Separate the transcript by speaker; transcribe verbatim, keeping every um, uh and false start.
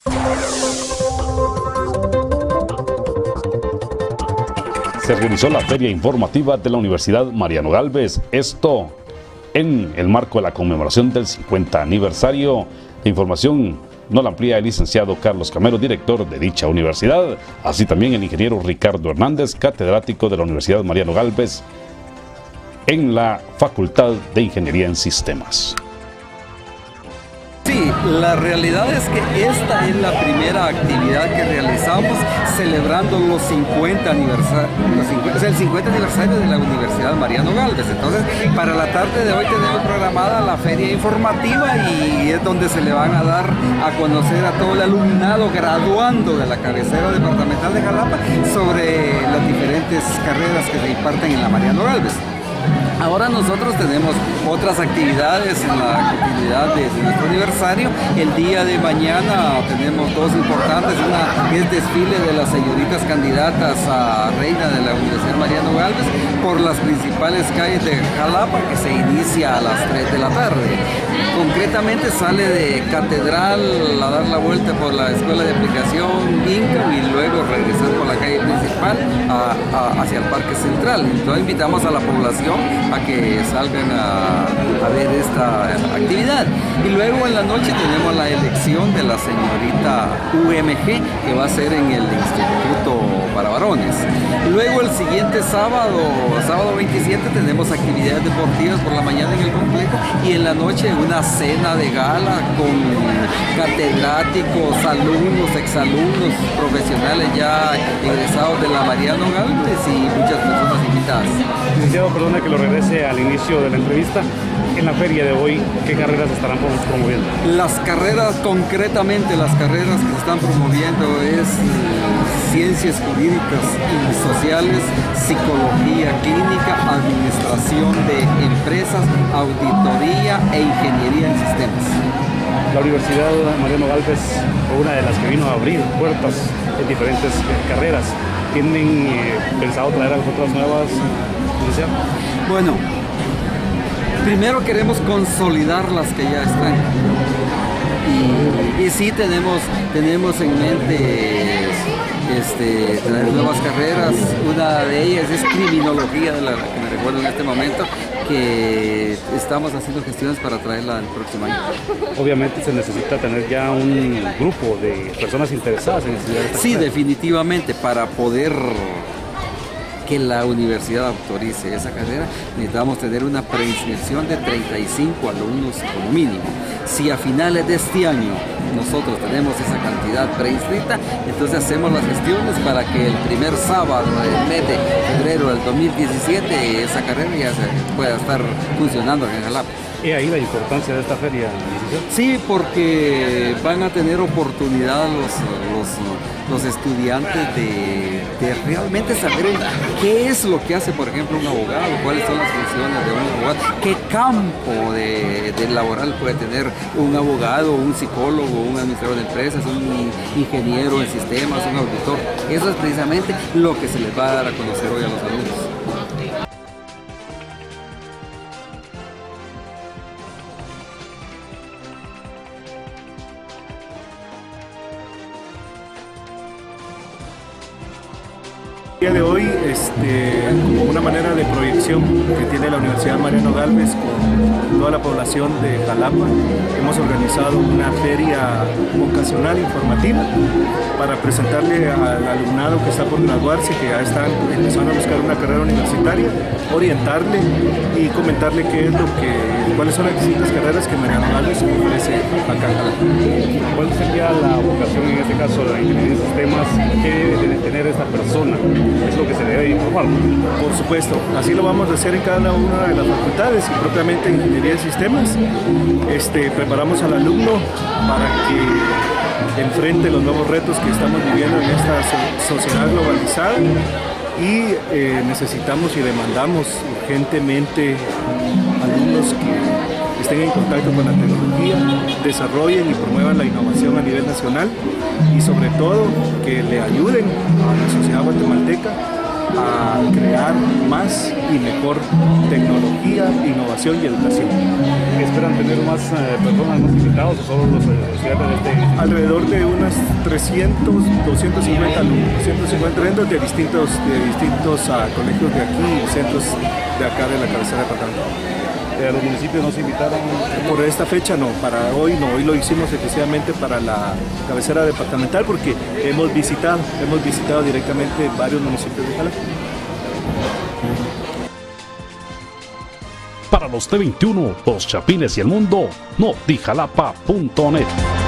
Speaker 1: Se realizó la feria informativa de la Universidad Mariano Gálvez, esto en el marco de la conmemoración del cincuenta aniversario. La información nos la amplía el licenciado Carlos Camero, director de dicha universidad, así también el ingeniero Ricardo Hernández, catedrático de la Universidad Mariano Gálvez en la Facultad de Ingeniería en Sistemas.
Speaker 2: Sí, la realidad es que esta es la primera actividad que realizamos celebrando los cincuenta aniversarios, o sea, el cincuenta aniversario de la Universidad Mariano Gálvez. Entonces, para la tarde de hoy tenemos programada la feria informativa y es donde se le van a dar a conocer a todo el alumnado graduando de la cabecera departamental de Jalapa sobre las diferentes carreras que se imparten en la Mariano Gálvez. Ahora nosotros tenemos otras actividades en la continuidad de, de nuestro aniversario. El día de mañana tenemos dos importantes. Una es desfile de las señoritas candidatas a reina de la Universidad Mariano Gálvez por las principales calles de Jalapa, que se inicia a las tres de la tarde. Concretamente sale de Catedral a dar la vuelta por la Escuela de Aplicación Inca y luego regresar por la calle principal a, a, hacia el Parque Central. Entonces invitamos a la población a que salgan a, a ver esta actividad. Y luego en la noche tenemos la elección de la señorita U M G, que va a ser en el Instituto para Varones. Luego el siguiente sábado, sábado veintisiete, tenemos actividades deportivas por la mañana en el complejo y en la noche una cena de gala con catedráticos, alumnos, exalumnos, profesionales ya egresados de la Mariano Gálvez y muchas personas invitadas.
Speaker 3: Licenciado, perdona que lo regrese al inicio de la entrevista. En la feria de hoy, ¿qué carreras estarán promoviendo?
Speaker 2: Las carreras, concretamente las carreras que se están promoviendo es ciencias jurídicas y sociales, psicología clínica, administración de empresas, auditoría e ingeniería en sistemas.
Speaker 3: La Universidad Mariano Gálvez fue una de las que vino a abrir puertas en diferentes carreras. ¿Tienen eh, pensado traer otras nuevas?
Speaker 2: Bueno, primero queremos consolidar las que ya están y, y sí tenemos, tenemos en mente este, traer nuevas carreras. Una de ellas es criminología, de la que me recuerdo en este momento, que estamos haciendo gestiones para traerla el próximo año.
Speaker 3: Obviamente se necesita tener ya un grupo de personas interesadas en estudiar esta
Speaker 2: Sí,
Speaker 3: carrera.
Speaker 2: definitivamente, para poder que la universidad autorice esa carrera, necesitamos tener una preinscripción de treinta y cinco alumnos como mínimo. Si a finales de este año nosotros tenemos esa cantidad preinscrita, entonces hacemos las gestiones para que el primer sábado del mes de febrero del dos mil diecisiete esa carrera ya se pueda estar funcionando en Jalapa.
Speaker 3: ¿Y ahí la importancia de esta feria?
Speaker 2: Sí, porque van a tener oportunidad los, los, los estudiantes de, de realmente saber qué es lo que hace, por ejemplo, un abogado, cuáles son las funciones de un abogado, qué campo de, de laboral puede tener un abogado, un psicólogo, un administrador de empresas, un ingeniero en sistemas, un auditor. Eso es precisamente lo que se les va a dar a conocer hoy a los alumnos.
Speaker 4: El día de hoy, este, como una manera de proyección que tiene la Universidad Mariano Gálvez con toda la población de Jalapa, hemos organizado una feria vocacional informativa para presentarle al alumnado que está por graduarse, que ya están empezando a buscar una carrera universitaria, orientarle y comentarle qué es lo que, cuáles son las distintas carreras que Mariano Gálvez ofrece acá en Jalapa.
Speaker 3: ¿Cuál sería la vocación en este caso de la ingeniería de sistemas? ¿Qué debe de tener esta persona? Es lo que se debe informar.
Speaker 4: Por supuesto, así lo vamos a hacer en cada una de las facultades y propiamente en Ingeniería de Sistemas. Este, preparamos al alumno para que enfrente los nuevos retos que estamos viviendo en esta sociedad globalizada y eh, necesitamos y demandamos urgentemente alumnos que estén en contacto con la tecnología, desarrollen y promuevan la innovación a nivel nacional y sobre todo que le ayuden a la sociedad guatemalteca a crear más y mejor tecnología, innovación y educación.
Speaker 3: ¿Esperan tener más eh, personas, más invitados o solo los estudiantes de este?
Speaker 4: Alrededor de unos trescientos, doscientos cincuenta alumnos, doscientos cincuenta alumnos de distintos, de distintos uh, colegios de aquí y centros de acá de la cabecera departamental.
Speaker 3: ¿A los municipios no se invitaron?
Speaker 4: Por esta fecha no, para hoy no, hoy lo hicimos exclusivamente para la cabecera departamental porque hemos visitado, hemos visitado directamente varios municipios de Jalapa.
Speaker 1: Para los T veintiuno, Los Chapines y el Mundo, notijalapa punto net.